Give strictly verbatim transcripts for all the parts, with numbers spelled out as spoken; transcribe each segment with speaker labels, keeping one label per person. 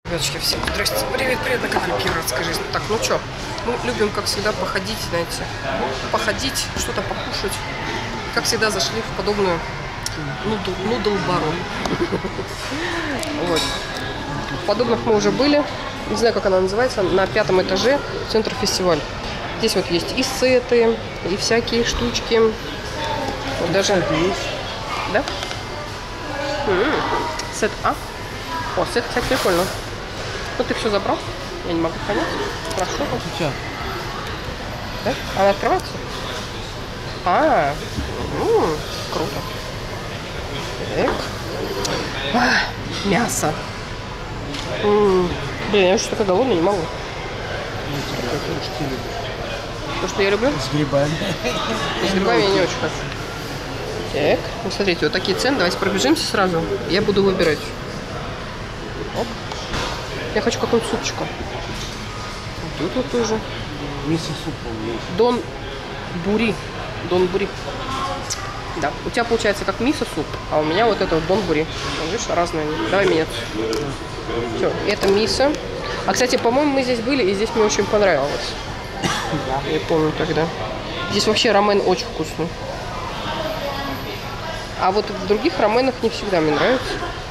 Speaker 1: Ребяточки, всем здрасте. Привет, привет на канале Пиратская жизнь. Так, ну что, мы любим, как всегда, походить, знаете, походить, что-то покушать. Как всегда, зашли в подобную нудл-бару. Вот. В подобных мы уже были. Не знаю, как она называется. На пятом этаже центр фестиваль. Здесь вот есть и сеты, и всякие штучки. Вот даже... Да? М-м. Сет А. О, сет, кстати, прикольно. Ну, ты все забрал? Я не могу понять. Хорошо.
Speaker 2: Сейчас.
Speaker 1: Да? Она открывается? А, ну, круто. Так. А, мясо. М-м. Блин, я что-то голодный, не могу. То, что я люблю?
Speaker 2: С грибами.
Speaker 1: С грибами я не очень хочу. Так, ну смотрите, вот такие цены. Давайте пробежимся сразу. Я буду выбирать. Оп. Я хочу какой-нибудь супчика. Тут вот тоже.
Speaker 2: Мисо-суп есть.
Speaker 1: Дон Бури. Дон Бури. Да. У тебя получается как мисо-суп, а у меня вот это вот Дон Бури. Видишь, разные. Давай меняться. Все, это мисо. А, кстати, по-моему, мы здесь были, и здесь мне очень понравилось. Да. Я помню тогда. Здесь вообще рамен очень вкусный. А вот в других раменах не всегда мне нравится.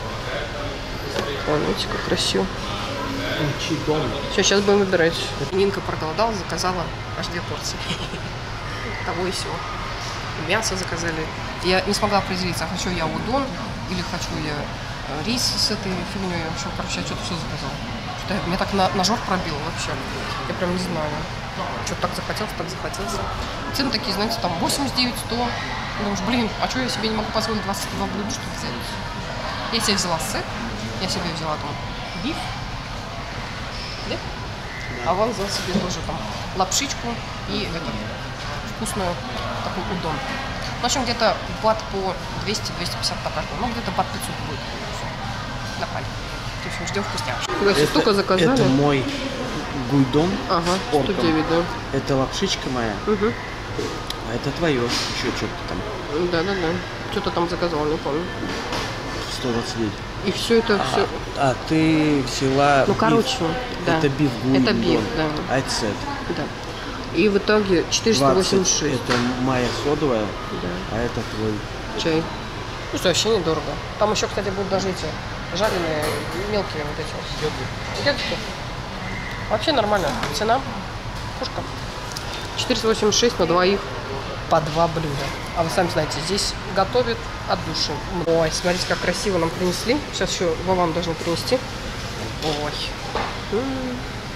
Speaker 1: Вон, видите, как красиво. Все, сейчас будем выбирать. Нинка проголодалась, заказала аж две порции. Того и все. Мясо заказали. Я не смогла определиться, хочу я удон или хочу я рис с этой фигней. В общем, короче, я что-то все заказала. Что-то меня так на, на жор пробило вообще. Я прям не знаю. Что-то так захотелось, так захотелось. Цены такие, знаете, там восемьдесят девять, сто. Думаешь, блин, а что я себе не могу позволить двадцать два блюда, что взять? Я себе взяла сет. Я себе взяла там биф. Да? А вон взял себе тоже там лапшичку и этот, вкусную такой удон. В общем, где-то бат по двести — двести пятьдесят по каждому. Ну, где-то бат пятьсот будет. Нормально. В общем, ждем вкусняшек. Это столько заказали.
Speaker 2: Это мой гуйдон.
Speaker 1: Ага, сто девять, да.
Speaker 2: Это лапшичка моя.
Speaker 1: Угу.
Speaker 2: А это твое. Еще что-то там.
Speaker 1: Да-да-да. Что-то там заказал, не помню.
Speaker 2: сто двадцать девять.
Speaker 1: И все это
Speaker 2: а,
Speaker 1: все.
Speaker 2: А ты взяла.
Speaker 1: Ну,
Speaker 2: биф.
Speaker 1: короче, да.
Speaker 2: Это биф гуйдон.
Speaker 1: Это биф, да.
Speaker 2: А это сет.
Speaker 1: Да. И в итоге четыреста восемьдесят шесть.
Speaker 2: Это моя содовая,
Speaker 1: да.
Speaker 2: а это твой.
Speaker 1: Чай. Ну что, вообще недорого. Там еще, кстати, будут даже эти жареные мелкие вот эти вот. Йогурты. Вообще нормально. Цена. Пушка. четыреста восемьдесят шесть на двоих по два блюда. А вы сами знаете, здесь готовят от души. Ой, смотрите, как красиво нам принесли. Сейчас еще Вован должны принести. Ой. М-м-м.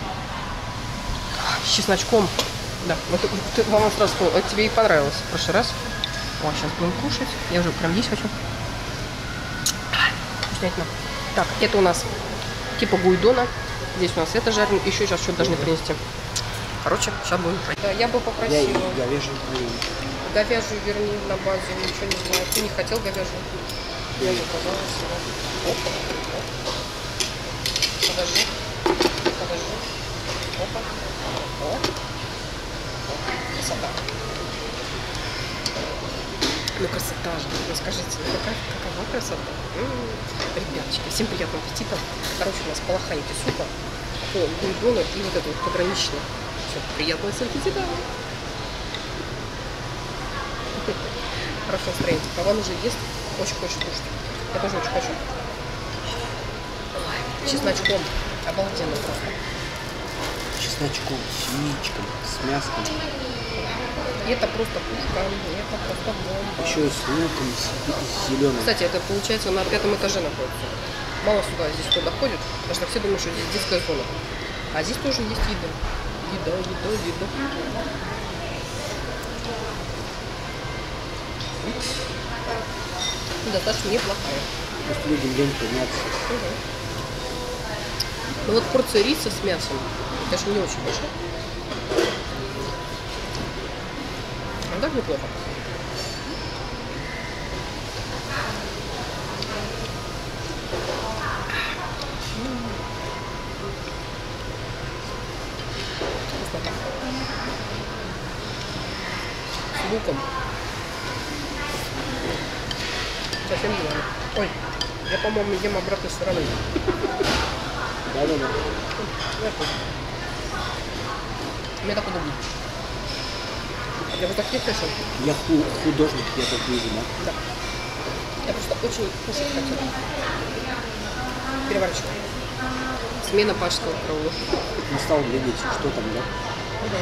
Speaker 1: С чесночком. Да, вот ты, Вован сразу сказал, это тебе и понравилось в прошлый раз. Ой, сейчас будем кушать. Я уже прям есть хочу. Вкуснятина. Так, это у нас типа гуйдона. Здесь у нас это жареное. Еще сейчас что-то должны принести. Короче, сейчас будем. Да, я бы попросила.
Speaker 2: Я говяжью.
Speaker 1: Говяжью верни на базу, ничего не знаю. Ты не хотел говяжью? Я заказала себе. Опа. Подожди. Подожди. Опа. О. Красота. Ну, красота же. Ну, скажите, какая, какова красота? М-м-м. Ребяточки, всем приятного аппетита. Короче, у нас полоханики супа, гуйдона и вот это вот пограничное. Все, приятного всем аппетита. Хорошо настроение. Вован уже ест, очень хочет кушать. Я тоже очень хочу. Ой, чесночком. Обалденно просто.
Speaker 2: Чесночком, семечком, с мяском.
Speaker 1: И это просто пушка, это просто бомба.
Speaker 2: Еще и с луком, с зеленым.
Speaker 1: Кстати, это получается на пятом этаже находится. Мало сюда здесь кто доходит, потому что все думают, что здесь детская зона. А здесь тоже есть еда. Еда, еда, еда. Достаточно неплохая.
Speaker 2: Просто людям лень подняться.
Speaker 1: Угу. Ну вот порция риса с мясом, конечно, не очень большая. А так неплохо. Вкуснота. С луком. Совсем не надо. Ой, я, по-моему, ем обратной стороной.
Speaker 2: Да, да, да.
Speaker 1: Мне так удобно. Я вот так не слышал.
Speaker 2: Я ху художник, я так вижу, да?
Speaker 1: Да. Я просто очень кушать хотела. Переворачиваю. Смена пашского крову.
Speaker 2: Не стал глядеть, что там, да?
Speaker 1: Угу.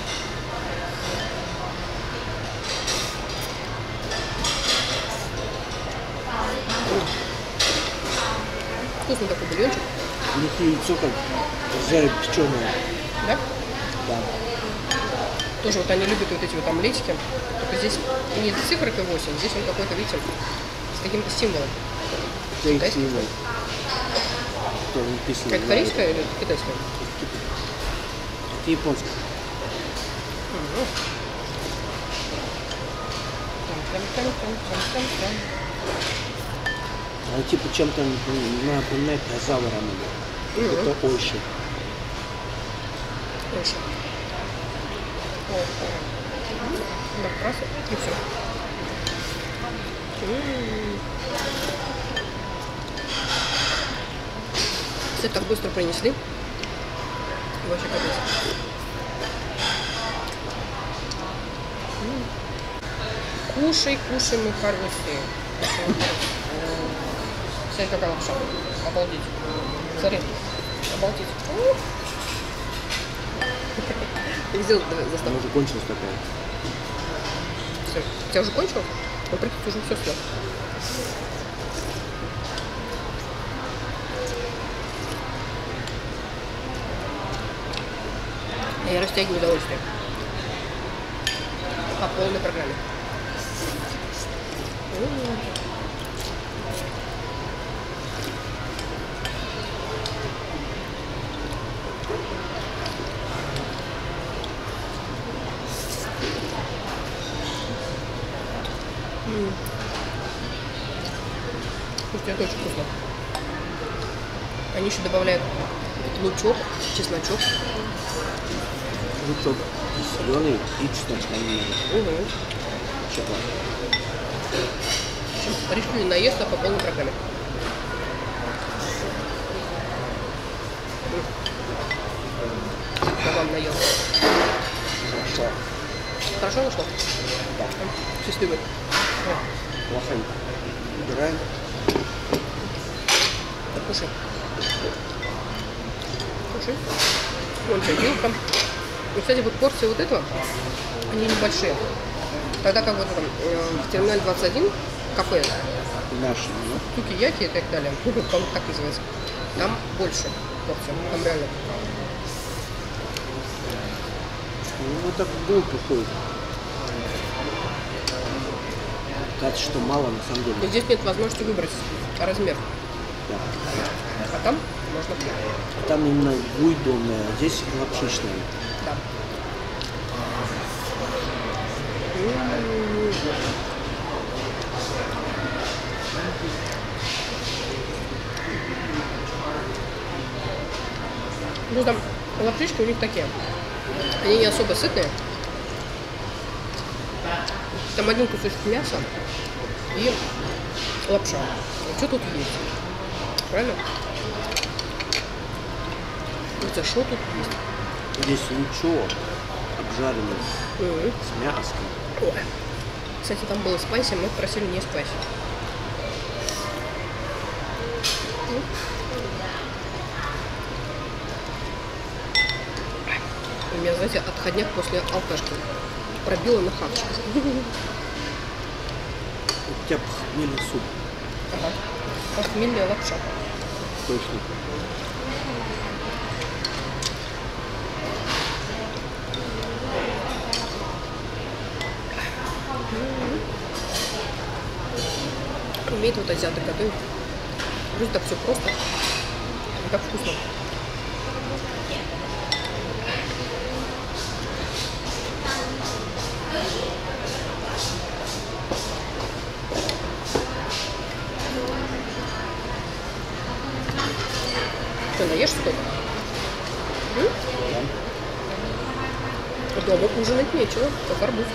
Speaker 1: Вкусный такой бульончик.
Speaker 2: У них яйцо как жарит печеное.
Speaker 1: Да?
Speaker 2: Да.
Speaker 1: Тоже вот они любят вот эти вот омлетики. Только здесь не цифры восемь, здесь он какой-то, видите, с каким-то символом.
Speaker 2: Какой символ? Что написано?
Speaker 1: Какая-то корейская или китайская?
Speaker 2: Это японская.
Speaker 1: Угу.
Speaker 2: Она типа чем-то напоминает казава рамен.
Speaker 1: Угу.
Speaker 2: Это ойши.
Speaker 1: Ойши. Так, раз, и все. Кстати, так быстро принесли. Вообще капец. Кушай, кушай, мы хорошие. Смотри, какая лапша. Обалдеть. Смотри. Обалдеть. Я сделал заставку.
Speaker 2: Она уже кончилась такая.
Speaker 1: Все. У тебя уже кончилось? Ну, прикинь, ты уже все съел. Я растягиваю удовольствие. По полной программе. Слушайте, это очень вкусно. Они еще добавляют лучок, чесночок.
Speaker 2: Лучок зеленый и чесночка.
Speaker 1: Угу.
Speaker 2: Чего?
Speaker 1: Решили наесться по полной программе. Я вам наел.
Speaker 2: Хорошо.
Speaker 1: Хорошо нашло?
Speaker 2: Да.
Speaker 1: Счастливый.
Speaker 2: Плохонько. Убираем.
Speaker 1: Да, кушай. Кушай. Вон тебе вилка. И, кстати, вот порции вот этого, они небольшие. Тогда как вот там э, в терминале двадцать один кафе,
Speaker 2: Наши, ну.
Speaker 1: сукияки и так далее, по-моему, так называется, там больше порций, там реально.
Speaker 2: Ну, так глупо ходит. Кажется, что мало на самом деле.
Speaker 1: Но здесь нет возможности выбрать размер.
Speaker 2: Да.
Speaker 1: А там можно.
Speaker 2: Там именно буйдонная, а здесь лапшичная.
Speaker 1: Да. Ну там лапшички у них такие. Они не особо сытные. Там один кусочек мяса и лапша. А что тут есть? Правильно? Это что тут есть?
Speaker 2: Здесь лучок обжаренный
Speaker 1: Mm-hmm.
Speaker 2: с мяском.
Speaker 1: Ой. Кстати, там было спайси, мы просили не спайси. У меня, знаете, отходняк после алкашки. Пробила на хавчик.
Speaker 2: У тебя похмельный суп.
Speaker 1: Ага. Похмельная лапша.
Speaker 2: Точно.
Speaker 1: Умеет вот азиаты готовить. Вроде так все просто. И так вкусно. Что, наешься только? Да. Дома ужинать нечего, как арбуз.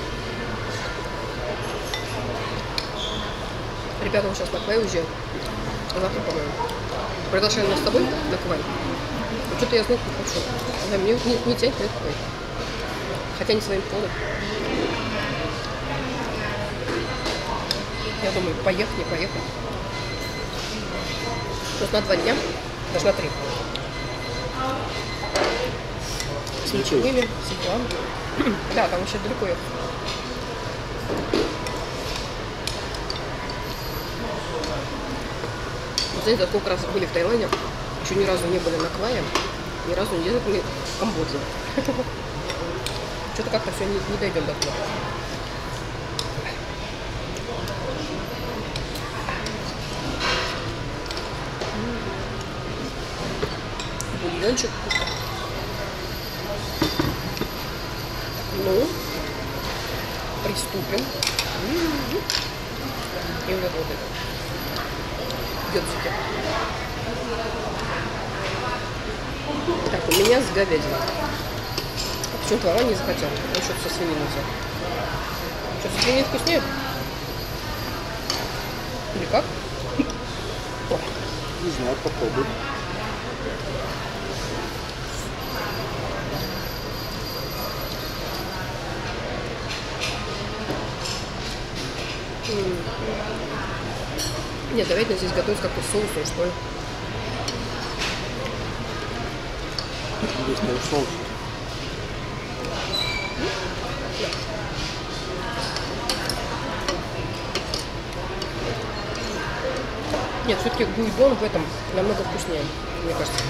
Speaker 1: Ребята, он сейчас на Квай уезжают. Завтра, по-моему. Приглашаем нас с тобой на Квай. Что-то я знать не хочу. Да, мне не, не тянет на это. Хотя не своим ходом. Я думаю, поехать, не поехать. Просто на два дня, даже на три. С ничегами, с делами. Да, там еще далеко ехать. Знаете, сколько раз были в Таиланде, еще ни разу не были на Квае, ни разу не ездили в Камбоджу. Что-то как-то все не, не дойдем до туда. Бульончик. Ну, приступим. И вот вот это. Гёцики. Так, у меня с говядиной. А почему-то Вова не захотел. Он что-то со свининой взял. Что, со свининой вкуснее? Или как?
Speaker 2: Не знаю, попробуй.
Speaker 1: Нет, давайте здесь готовить как-то соусом, что ли.
Speaker 2: Здесь не соус.
Speaker 1: Нет, все-таки гуйдон в этом намного вкуснее, мне кажется.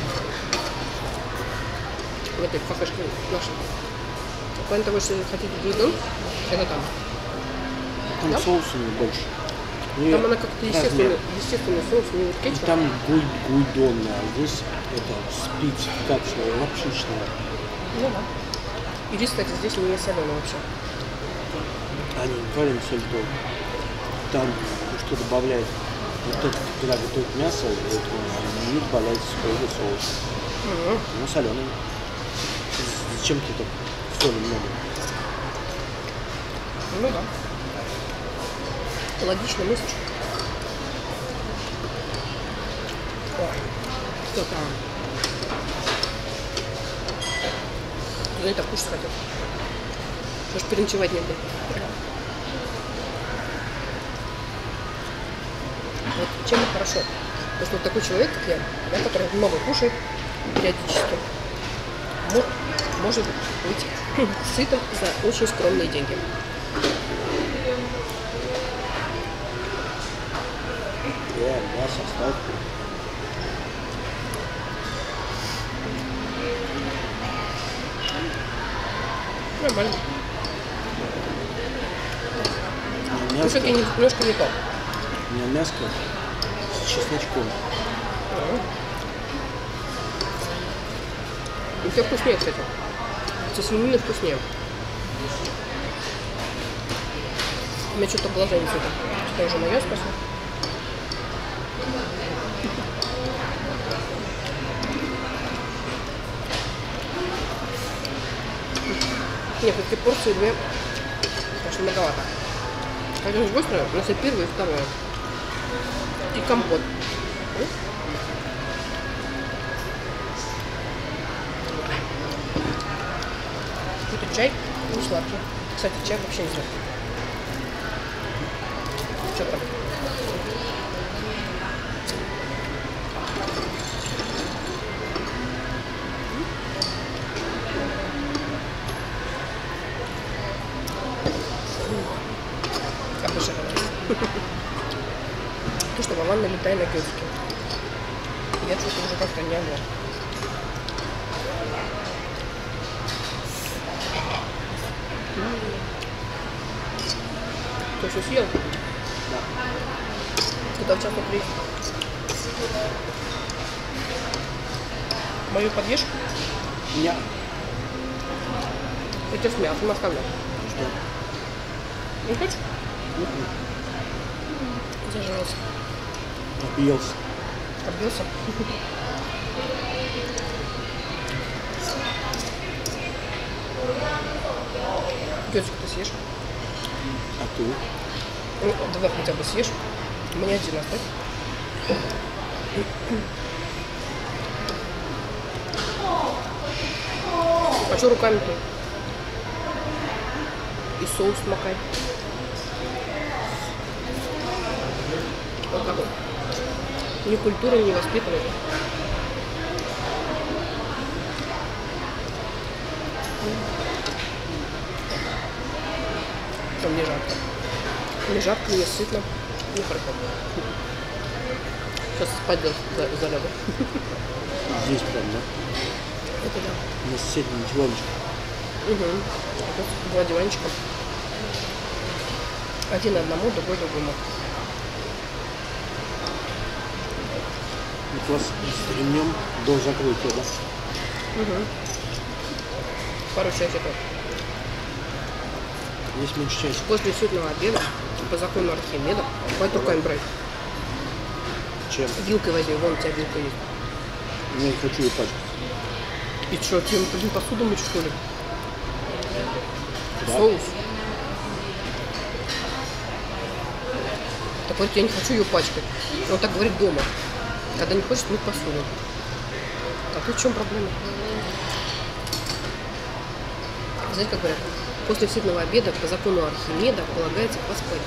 Speaker 1: В этой кафешке нашей. Кроме того, если хотите гуйдон, это там.
Speaker 2: Там
Speaker 1: да?
Speaker 2: соуса не больше. И
Speaker 1: там она как-то естественный, естественный соус, не вот кетчуп.
Speaker 2: там гуй, гуйдон, а здесь это спецификация лапшичная.
Speaker 1: Ну да. И рис, кстати, здесь не соленый вообще.
Speaker 2: Они не варят соль, то там что добавляют. Вот это, когда готовят мясо, не добавляется соевый соус.
Speaker 1: Угу.
Speaker 2: Но соленый. Зачем ты так соли много?
Speaker 1: Ну да. Логично мыслишь. Что там? Я так кушать хотел. Что ж переночевать не буду. Вот чем хорошо. Потому что вот такой человек, как я, да, который много кушает периодически, может, может быть сытым за очень скромные деньги.
Speaker 2: Да, мясо, ставку.
Speaker 1: Нормально.
Speaker 2: Мяско,
Speaker 1: Кушать немножко не то.
Speaker 2: у меня мяско с чесночком.
Speaker 1: У тебя вкуснее, кстати. Со свининой вкуснее. У меня что-то глаза не светят. Что уже мое спасибо. Нет, все-таки порции две, конечно, многовато. Хотя с другой стороны, у нас и первое, и второе. И компот. Какой-то чай не сладкий. Кстати, чай вообще не сладкий. Что там? То, что мама налетает на гёцки. Я что-то уже как-то не могла. Ты что, съел?
Speaker 2: Да.
Speaker 1: Куда в час приедешь? Мою подъешь?
Speaker 2: Я.
Speaker 1: Я тебе с мясом оставляю.
Speaker 2: Что?
Speaker 1: Не хочешь? Зажрался.
Speaker 2: Объелся.
Speaker 1: Объелся? Гёцик ты съешь?
Speaker 2: А ты?
Speaker 1: Ну, два хотя бы съешь. Мне один оставь. хочу руками тут. И соус макать. Вот такой. Ни культуры, ни воспитанный. Там не жарко. Не жарко, не сытно, не хорошо. Сейчас спать залягу.
Speaker 2: Здесь прям, да?
Speaker 1: Это да.
Speaker 2: На соседнем диванчике.
Speaker 1: Угу. Тут два диванчика. Один одному, другой другому.
Speaker 2: Вот вас с ремнем до закрытия, да?
Speaker 1: Угу. Пару часиков.
Speaker 2: Здесь меньше часиков.
Speaker 1: После сытного обеда, по закону Архимеда, хватит руками брать.
Speaker 2: Чем?
Speaker 1: Вилкой возьми, вон у тебя вилка есть.
Speaker 2: Я не хочу ее пачкать.
Speaker 1: И что, тебе блин, посуду мыть, что ли?
Speaker 2: Да.
Speaker 1: Соус. Так вот, я не хочу ее пачкать. Он так говорит дома, когда не хочет мыть посуду. А тут в чем проблема? Знаете, как говорят? После сытного обеда по закону Архимеда полагается поспать.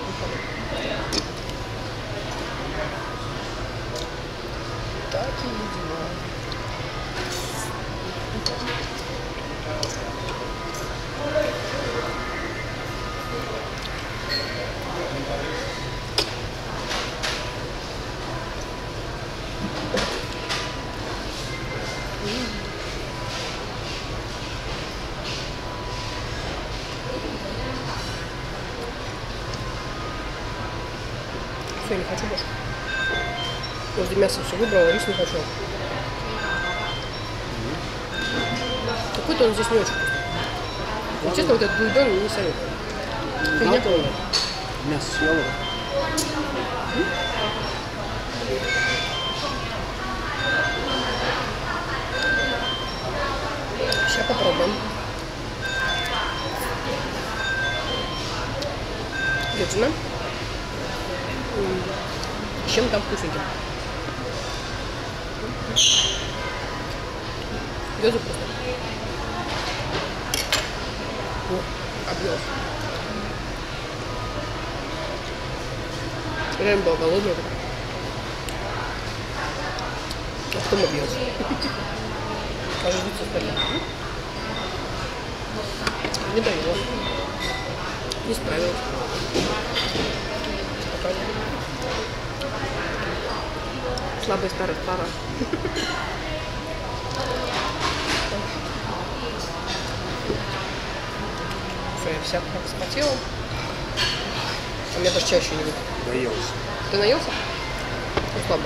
Speaker 1: Такие дела. Все, я не хочу больше. Возле мяса все выбрала, рис не хочу. Какой-то он здесь не очень вкусный. Но, честно, вот этот бульон не советую. Фигня полная.
Speaker 2: Мясо съела?
Speaker 1: Сейчас попробуем. Ветчина. Чем там вкусненьким. Язык вкусный. О, объелась. Реально была голодная. А потом объелась. А ждите остальное. Не доела. Не справилась. Пока. Слабый старый пара. Все, я вся как вспотела. А меня даже чаще не будет.
Speaker 2: Наелся.
Speaker 1: Ты наелся? Ну, слабо.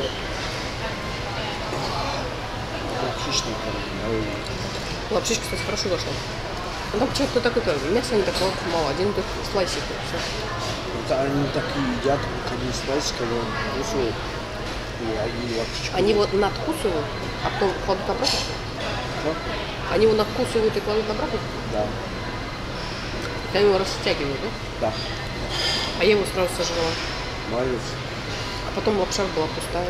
Speaker 2: Лапшичный,
Speaker 1: Лапшичка, кстати, хорошо зашла. Ну, там почему-то так это, мясо не такого мало, один только слайсик. Все.
Speaker 2: Это они так и едят, как один слайс, когда он кусает. И они лапшичку.
Speaker 1: Они его надкусывают, а потом кладут обратно?
Speaker 2: Что?
Speaker 1: Они его надкусывают и кладут обратно?
Speaker 2: Да.
Speaker 1: Они его растягивают, да?
Speaker 2: Да.
Speaker 1: А я его сразу сожрала.
Speaker 2: Молодец.
Speaker 1: А потом лапша была пустая.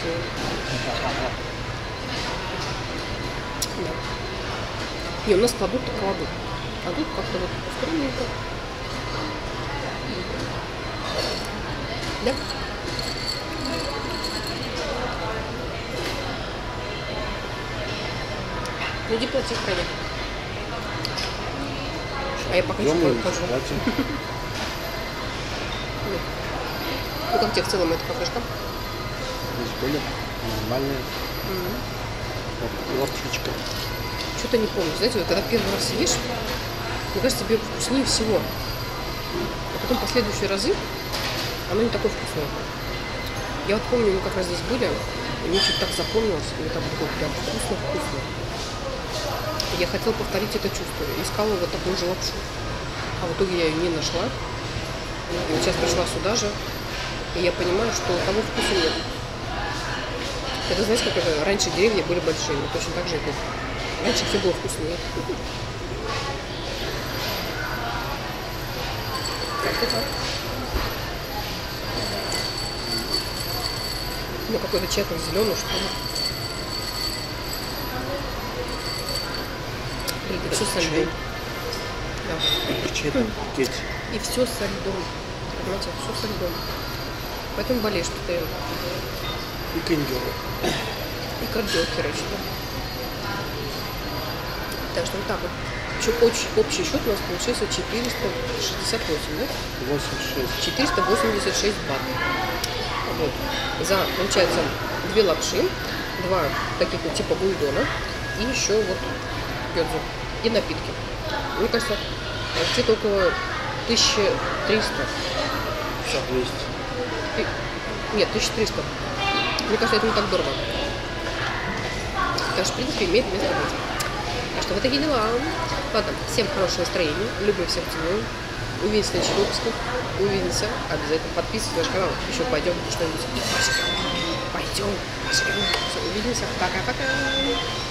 Speaker 1: Да. Не, у нас кладут, так кладут. А тут как-то вот скромненько. Да? Ну, иди плати, Ханя. А я пока еще покажу. Ну, как тебе в целом эта кафешка?
Speaker 2: Здесь были нормальные. Mm-hmm. Лапшичка.
Speaker 1: Что-то не помню. Знаете, вот когда первый раз ешь, мне кажется, тебе вкуснее всего. А потом последующие разы оно не такое вкусное. Я вот помню, мы как раз здесь были, и мне что-то так запомнилось, и это было прям вкусно-вкусно. Я хотела повторить это чувство, искала вот такую же лапшу. А в итоге я ее не нашла. И вот сейчас пришла сюда же, и я понимаю, что того вкуса нет. Это, знаете, как это, раньше деревни были большие, но точно так же и тут. Раньше все было вкуснее. Как-то так. Ну, какой-то чек зеленый, что ли. смотрите, все со льдом. Да.
Speaker 2: Чай там, кетч.
Speaker 1: И все со льдом. Понимаете, все со льдом. Поэтому болеешь постоянно.
Speaker 2: И кондёры.
Speaker 1: И кардио, короче, да. Так что вот так вот. Еще общий, общий счет у нас получился четыреста шестьдесят восемь, да?
Speaker 2: восемьдесят шесть.
Speaker 1: четыреста восемьдесят шесть бат. Вот. За, получается, две лапши, два таких вот типа бульдона и еще вот гёдзу и напитки. Мне кажется, где-то около тысячи триста.
Speaker 2: двести.
Speaker 1: Нет, тысяча триста. Мне кажется, это не так дорого. Так что, в принципе, имеет место быть. Так что вот такие дела. Ладно, всем хорошего настроения. Люблю, всех целую. Увидимся в следующих выпусках. Увидимся. Обязательно подписывайтесь на наш канал. Еще пойдем что-нибудь пожрем. Пойдем, пожрем. Все, увидимся. Пока-пока.